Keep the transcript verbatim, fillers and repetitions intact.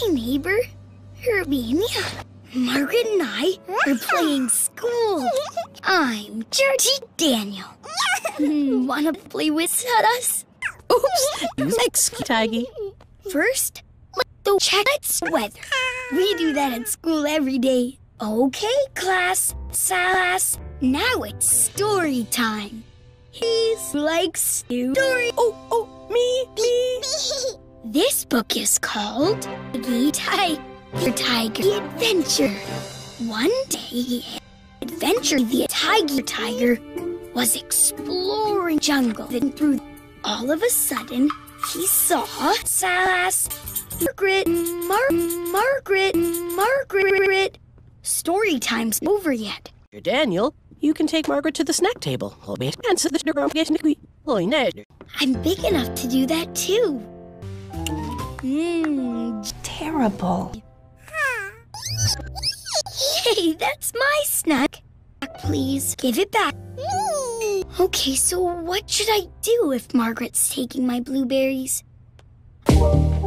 neighbor, Herminia. Margaret and I are playing school. I'm Georgie Daniel. Wanna play with us? Oops, next, Tiggy. First, let's check its weather. We do that at school every day. Okay, class, class. Now it's story time. He likes story. Oh, oh, me, me. This book is called Tiger Tiger Tiger Adventure. One day, Adventure the Tiger Tiger was exploring jungle. Then through all of a sudden, he saw Sass, Margaret, Mar Margaret, Margaret. Story time's over yet. Daniel, you can take Margaret to the snack table. I'm big enough to do that too. Mmm, Terrible. Hey, that's my snack. Please, give it back. Okay, so what should I do if Margaret's taking my blueberries?